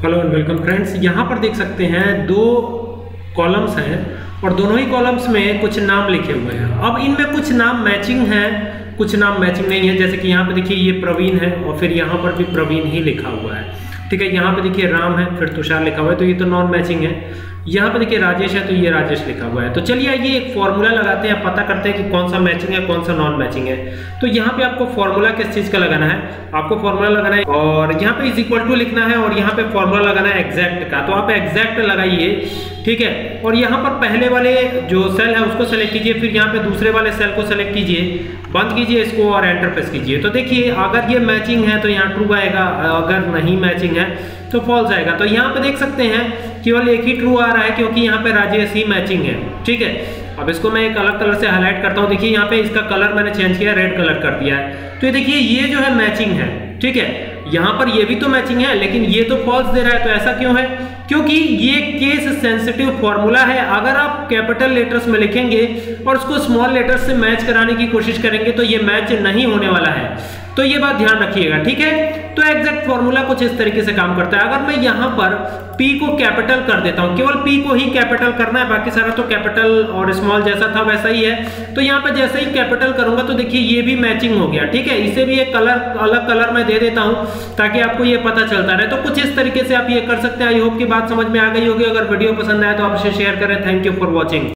Hello and welcome friends. यहाँ पर देख सकते हैं दो कॉलम्स हैं और दोनों ही कॉलम्स में कुछ नाम लिखे हुए हैं। अब इनमें कुछ नाम मैचिंग हैं, कुछ नाम मैचिंग नहीं है। जैसे कि यहाँ पे देखिए ये प्रवीण है और फिर यहाँ पर भी प्रवीण ही लिखा हुआ है, ठीक है। यहाँ पे देखिए राम है, फिर तुषार लिखा हुआ है, तो ये तो नॉन मैचिंग है। यहाँ पे देखिए राजेश है, तो ये राजेश लिखा हुआ है। तो चलिए आइए एक फॉर्मूला लगाते हैं, पता करते हैं कि कौन सा मैचिंग है कौन सा नॉन मैचिंग है। तो यहाँ पे आपको फॉर्मूला किस चीज का लगाना है, आपको फॉर्मूला लगाना है और यहाँ पे इज इक्वल टू लिखना है और यहाँ पे फॉर्मूला लगाना है एग्जैक्ट का। तो आप एग्जैक्ट लगाइए, ठीक है। और यहाँ पर पहले वाले जो सेल है उसको सेलेक्ट कीजिए, फिर यहाँ पे दूसरे वाले सेल को सेलेक्ट कीजिए, बंद कीजिए इसको और एंटर प्रेस कीजिए। तो देखिए अगर ये मैचिंग है तो यहाँ ट्रू आएगा, अगर नहीं मैचिंग है तो फॉल्स आएगा। तो यहाँ पे देख सकते हैं केवल एक ही ट्रू आ रहा है क्योंकि यहाँ पे राजेश ही मैचिंग है, ठीक है। अब इसको मैं एक अलग कलर से हाईलाइट करता हूँ। देखिए यहाँ पे इसका कलर मैंने चेंज किया, रेड कलर कर दिया है। तो ये देखिए ये जो है मैचिंग है, ठीक है। यहाँ पर ये भी तो मैचिंग है लेकिन ये तो फॉल्स दे रहा है। तो ऐसा क्यों है? क्योंकि ये केस सेंसिटिव फॉर्मूला है। अगर आप कैपिटल लेटर्स में लिखेंगे और उसको स्मॉल लेटर्स से मैच कराने की कोशिश करेंगे तो ये मैच नहीं होने वाला है। तो ये बात ध्यान रखिएगा, ठीक है। तो एग्जैक्ट फॉर्मूला कुछ इस तरीके से काम करता है। अगर मैं यहाँ पर P को कैपिटल कर देता हूँ, केवल P को ही कैपिटल करना है, बाकी सारा तो कैपिटल और स्मॉल जैसा था वैसा ही है। तो यहाँ पे जैसे ही कैपिटल करूंगा तो देखिए ये भी मैचिंग हो गया, ठीक है। इसे भी एक कलर अलग कलर में दे देता हूँ ताकि आपको ये पता चलता रहे। तो कुछ इस तरीके से आप ये कर सकते हैं। आई होप की बात समझ में आ गई होगी। अगर वीडियो पसंद आए तो आप इसे शेयर करें। Thank you for watching.